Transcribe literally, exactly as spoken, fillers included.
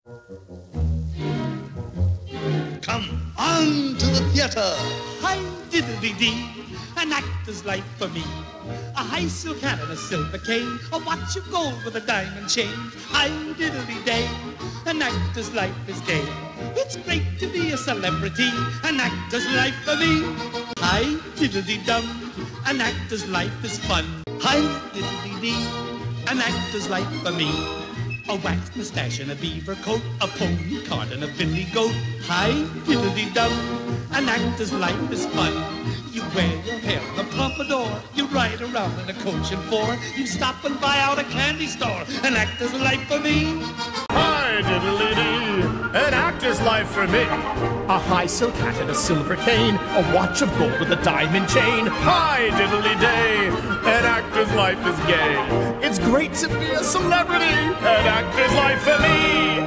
Come on to the theater. Hi, Diddle Dee Dee. An actor's life for me. A high silk hat and a silver cane, a watch of gold with a diamond chain. Hi, Diddle Dee Day. An actor's life is gay. It's great to be a celebrity. An actor's life for me. Hi, Diddle Dee Dum. An actor's life is fun. Hi, Diddle Dee Dee. An actor's life for me. A waxed mustache and a beaver coat, a pony cart and a billy goat. Hi, Diddle Dee Dum. An actor's life is fun. You wear your hair in a pompadour. You ride around in a coach and four. You stop and buy out a candy store. An actor's life for me. Hi, Diddle Dee Dee. An actor's life for me. A high silk hat and a silver cane, a watch of gold with a diamond chain. Hi, Diddle Dee Day. An actor's life is gay. It's great to be a celebrity. An actor's life for me.